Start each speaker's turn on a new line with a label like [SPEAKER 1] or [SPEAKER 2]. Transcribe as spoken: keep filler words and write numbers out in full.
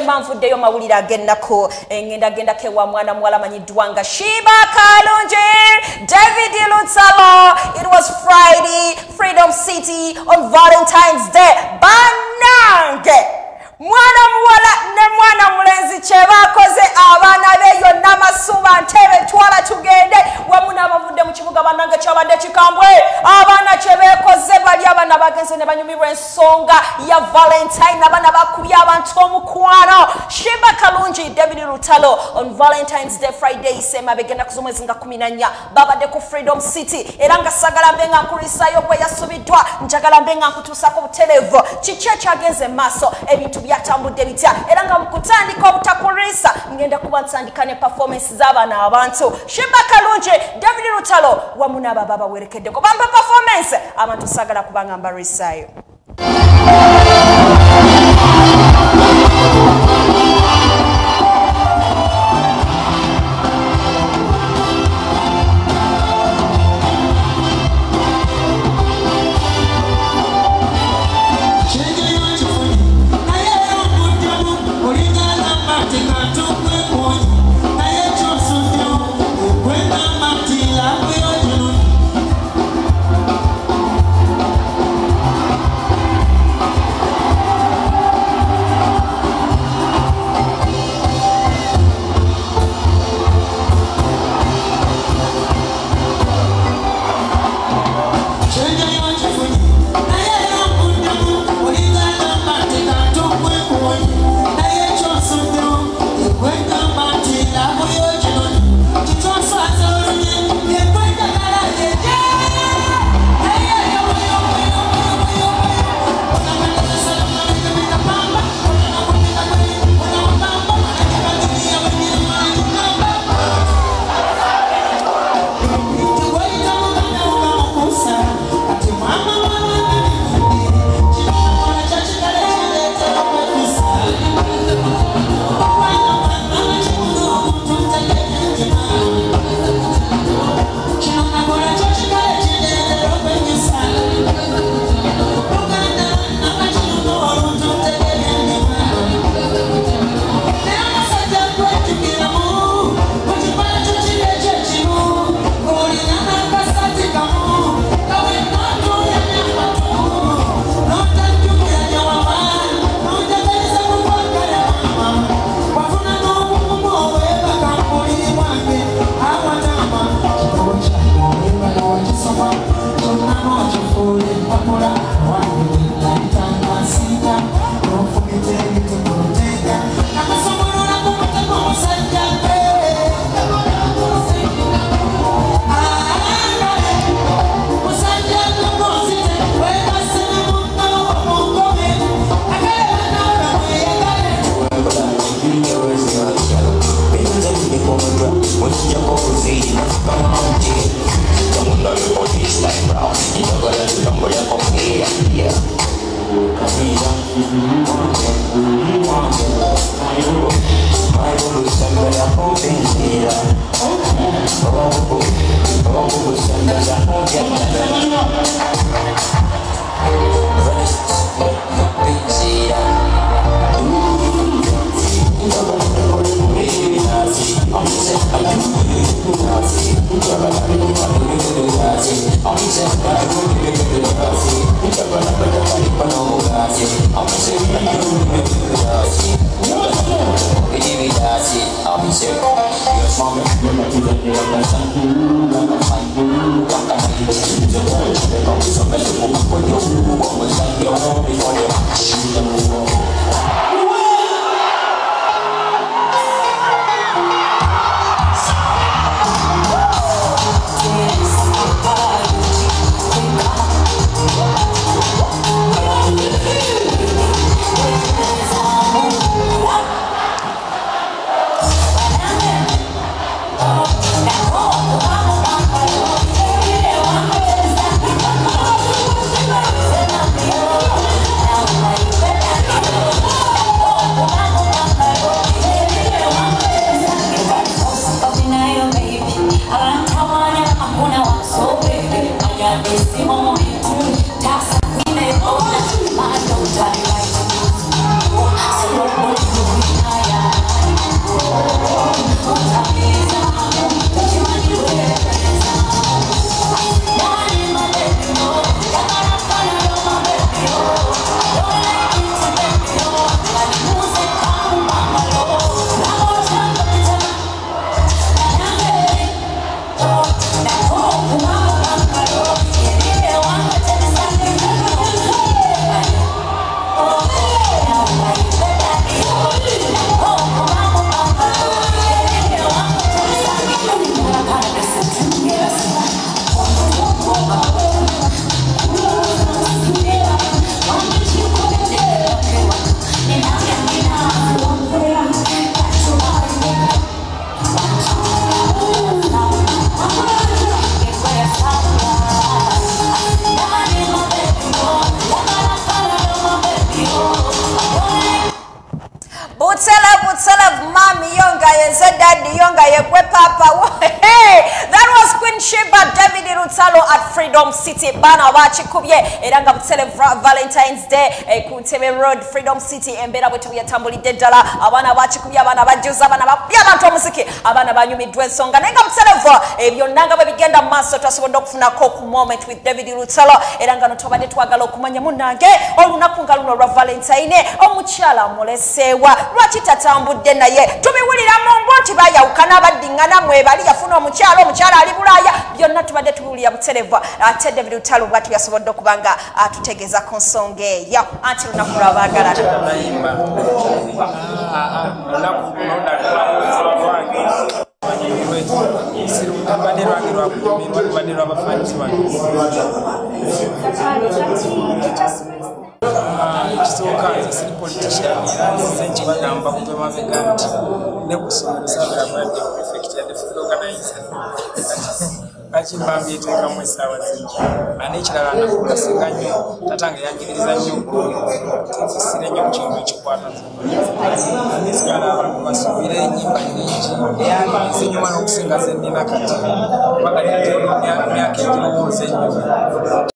[SPEAKER 1] manvuddeyo mawulire agennako ngenda genda kewa mwana muwala manyiddwa nga Shiba Kalungi. David Lutsalo. It was Friday, Freedom City on Valentine's Day. Banange mwana muwala ne mwana mulenzi kyebakoze abaana beyo namasuba ntebe twala tugende wamu n'abavudde mu kibuga bannange kyabadde kikambwe abaana kyebekoze bali abaana bagenze ne banyumirwa ensonga ya Valentine abaana bakubye abantu omukwano. Shiba Kalungi, David Lutalo on Valentine's Day Friday sema begenda kuzomwezi nga kumi na nnya babadde ku Freedom City era nga sagala mbe nga nkurisayo gwe yasubiddwa njagala mbe nga nkutuusako butelevu kiki ekyagenze maaso ebintu byatambudde bitya era nga mukutandika obutakurisa ngenda kuba nsandika ne performance z'abaana abantu. Shiba Kalungi, David Lutalo wamu n'ababa bawerekeddeko bamba performance abantu sagala kubanga mbarisayo.
[SPEAKER 2] I'll be
[SPEAKER 1] Butsele, Butsele, Mami, Yonga, Yenze Daddy, Yonga, Yekwe Papa. Hey, that was Queen Sheba, David Lutalo at Freedom City. Bana wachi kubye, Eranga Butsele Valentine's Day, Kutebe Road, Freedom City, Mbera wetu ya tambuli dedala, abana wachi kubye, abana bajuza, abana bapya bantu omusiki, abana banyumi dwensonga. Nenga Butsele vo, ebyo nanga babigenda maso twasobola okufuna ko moment with David Lutalo. Eranga no tobade twagala okumanya munange, olunaku nga luno lwa Valentine, omukyala mulesewa, lwaki tatambudde naye. Tubiwulira mu mboti bayawukana abaddingana mwebali yafuna omukyala, omukyala ali Bulaya, byonna tubadde tubiwulira buteleva. Ate David Lutalo bwatu yasobodde okubanga atutegeeza ku nsonga eyo. Anti lunaku lw'abaagalana.
[SPEAKER 2] Ekisooka nze siri politician era nze nkibagamba kuva mabega nti ne kusomesa abadde prefect ya the organizer kati mbambi eteekamu essaawa zingi n'ekirala nafukasinga nnyo tatange yanjigiriza nnyo nzisire nnyo ku kintu ekikwata nzigala abantu basuubire ennyimba nnyingi zinyuma n'okusinga ze nnina kati bagalira emyaka egirowooza ennyo